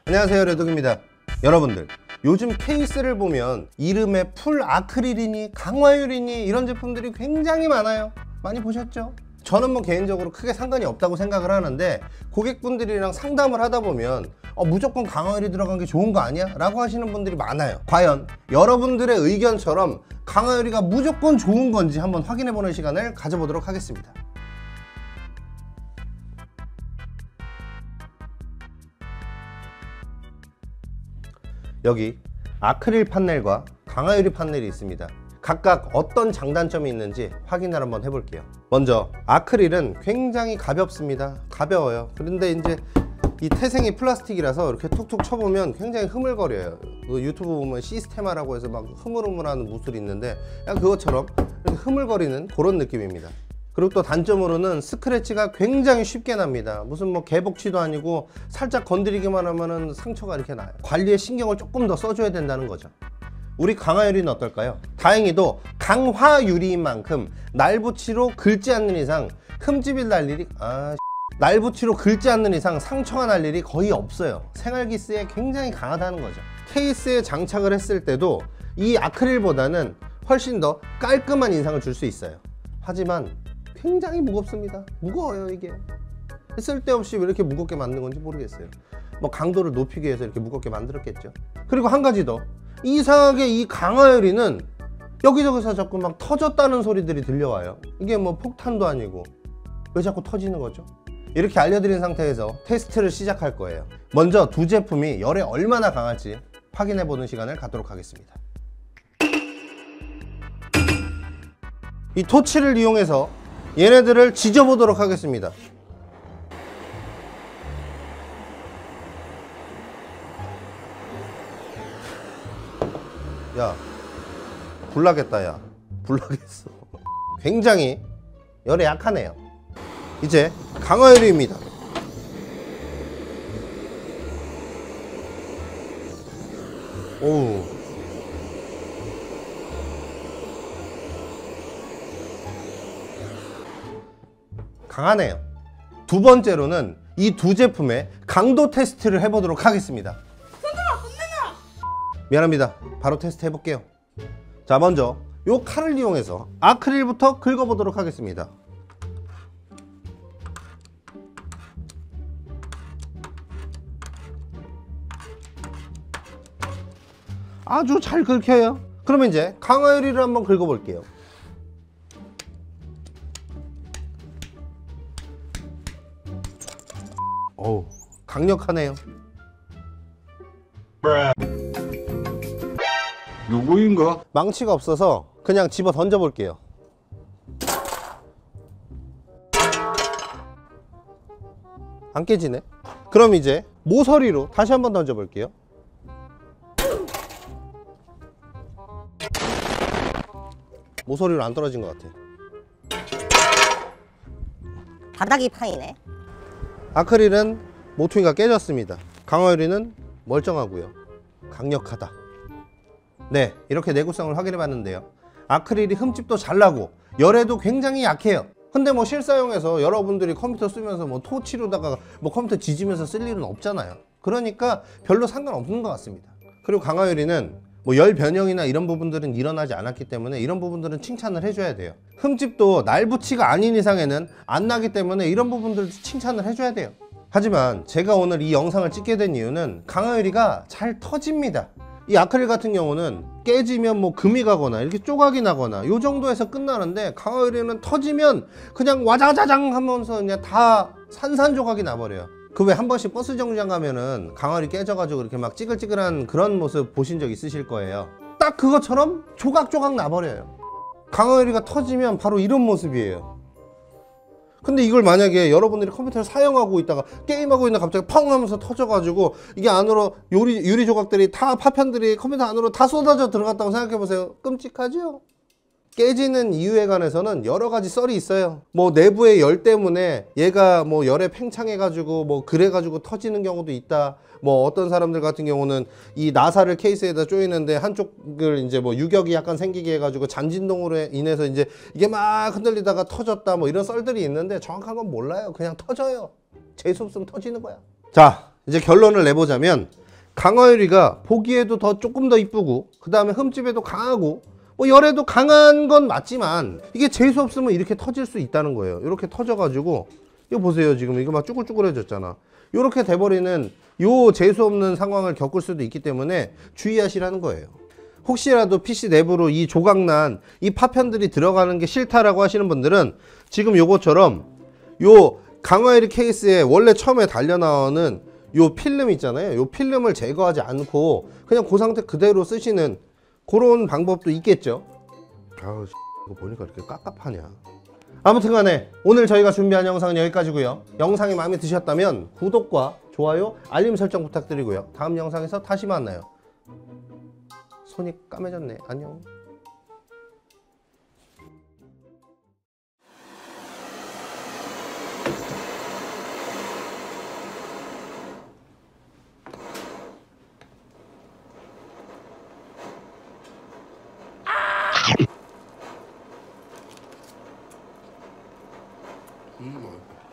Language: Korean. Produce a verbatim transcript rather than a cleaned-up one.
안녕하세요, 레독입니다. 여러분들, 요즘 케이스를 보면 이름에 풀 아크릴이니 강화유리니 이런 제품들이 굉장히 많아요. 많이 보셨죠? 저는 뭐 개인적으로 크게 상관이 없다고 생각을 하는데, 고객분들이랑 상담을 하다 보면 어, 무조건 강화유리 들어간 게 좋은 거 아니야? 라고 하시는 분들이 많아요. 과연 여러분들의 의견처럼 강화유리가 무조건 좋은 건지 한번 확인해 보는 시간을 가져보도록 하겠습니다. 여기 아크릴 판넬과 강화유리 판넬이 있습니다. 각각 어떤 장단점이 있는지 확인을 한번 해볼게요. 먼저 아크릴은 굉장히 가볍습니다. 가벼워요. 그런데 이제 이 태생이 플라스틱이라서 이렇게 툭툭 쳐보면 굉장히 흐물거려요. 그 유튜브 보면 시스테마라고 해서 막 흐물흐물하는 무술이 있는데 그냥 그것처럼 이렇게 흐물거리는 그런 느낌입니다. 그리고 또 단점으로는 스크래치가 굉장히 쉽게 납니다. 무슨 뭐 개복치도 아니고 살짝 건드리기만 하면은 상처가 이렇게 나요. 관리에 신경을 조금 더 써줘야 된다는 거죠. 우리 강화유리는 어떨까요? 다행히도 강화유리인 만큼 날붙이로 긁지 않는 이상 흠집이 날 일이 아 날붙이로 긁지 않는 이상 상처가 날 일이 거의 없어요. 생활기스에 굉장히 강하다는 거죠. 케이스에 장착을 했을 때도 이 아크릴보다는 훨씬 더 깔끔한 인상을 줄 수 있어요. 하지만 굉장히 무겁습니다. 무거워요. 이게 쓸데없이 왜 이렇게 무겁게 만든 건지 모르겠어요. 뭐 강도를 높이기 위해서 이렇게 무겁게 만들었겠죠. 그리고 한 가지 더, 이상하게 이 강화유리는 여기저기서 자꾸 막 터졌다는 소리들이 들려와요. 이게 뭐 폭탄도 아니고 왜 자꾸 터지는 거죠? 이렇게 알려드린 상태에서 테스트를 시작할 거예요. 먼저 두 제품이 열에 얼마나 강할지 확인해 보는 시간을 갖도록 하겠습니다. 이 토치를 이용해서 얘네들을 지져보도록 하겠습니다. 야, 불나겠다. 야, 불나겠어. 굉장히 열에 약하네요. 이제 강화유리입니다. 오우, 강하네요. 두 번째로는 이 두 제품의 강도 테스트를 해보도록 하겠습니다. 미안합니다. 바로 테스트 해볼게요. 자, 먼저 요 칼을 이용해서 아크릴부터 긁어보도록 하겠습니다. 아주 잘 긁혀요. 그러면 이제 강화유리를 한번 긁어볼게요. 어우, 강력하네요. 누구인가? 망치가 없어서 그냥 집어 던져 볼게요. 안 깨지네. 그럼 이제 모서리로 다시 한번 던져 볼게요. 모서리로 안 떨어진 것 같아. 바닥이 파이네. 아크릴은 모퉁이가 깨졌습니다. 강화유리는 멀쩡하고요. 강력하다. 네, 이렇게 내구성을 확인해 봤는데요. 아크릴이 흠집도 잘 나고 열에도 굉장히 약해요. 근데 뭐 실사용에서 여러분들이 컴퓨터 쓰면서 뭐 토치로다가 뭐 컴퓨터 지지면서 쓸 일은 없잖아요. 그러니까 별로 상관없는 것 같습니다. 그리고 강화유리는 뭐 열 변형이나 이런 부분들은 일어나지 않았기 때문에 이런 부분들은 칭찬을 해줘야 돼요. 흠집도 날붙이가 아닌 이상에는 안 나기 때문에 이런 부분들도 칭찬을 해줘야 돼요. 하지만 제가 오늘 이 영상을 찍게 된 이유는 강화유리가 잘 터집니다. 이 아크릴 같은 경우는 깨지면 뭐 금이 가거나 이렇게 조각이 나거나 요 정도에서 끝나는데, 강화유리는 터지면 그냥 와자자장 하면서 그냥 다 산산조각이 나버려요. 그 왜 한 번씩 버스 정류장 가면은 강화유리 깨져가지고 이렇게 막 찌글찌글한 그런 모습 보신 적 있으실 거예요. 딱 그것처럼 조각조각 나버려요. 강화유리가 터지면 바로 이런 모습이에요. 근데 이걸 만약에 여러분들이 컴퓨터를 사용하고 있다가 게임하고 있는데 갑자기 펑 하면서 터져가지고 이게 안으로 유리, 유리 조각들이 다 파편들이 컴퓨터 안으로 다 쏟아져 들어갔다고 생각해보세요. 끔찍하죠? 깨지는 이유에 관해서는 여러 가지 썰이 있어요. 뭐 내부의 열 때문에 얘가 뭐 열에 팽창해 가지고 뭐 그래 가지고 터지는 경우도 있다. 뭐 어떤 사람들 같은 경우는 이 나사를 케이스에다 조이는데 한쪽을 이제 뭐 유격이 약간 생기게 해가지고 잔진동으로 인해서 이제 이게 막 흔들리다가 터졌다 뭐 이런 썰들이 있는데 정확한 건 몰라요. 그냥 터져요. 재수 없으면 터지는 거야. 자, 이제 결론을 내보자면 강화유리가 보기에도 더 조금 더 이쁘고 그 다음에 흠집에도 강하고 뭐 열에도 강한 건 맞지만 이게 재수 없으면 이렇게 터질 수 있다는 거예요. 이렇게 터져가지고 이거 보세요. 지금 이거 막 쭈글쭈글해졌잖아. 이렇게 돼버리는 요 재수 없는 상황을 겪을 수도 있기 때문에 주의하시라는 거예요. 혹시라도 피씨 내부로 이 조각난 이 파편들이 들어가는 게 싫다라고 하시는 분들은 지금 요것처럼 요 강화유리 케이스에 원래 처음에 달려 나오는 요 필름 있잖아요. 요 필름을 제거하지 않고 그냥 그 상태 그대로 쓰시는 그런 방법도 있겠죠. 아우 이거 보니까 이렇게 깝깝하냐. 아무튼 간에 오늘 저희가 준비한 영상은 여기까지고요. 영상이 마음에 드셨다면 구독과 좋아요, 알림 설정 부탁드리고요. 다음 영상에서 다시 만나요. 손이 까매졌네. 안녕. 음,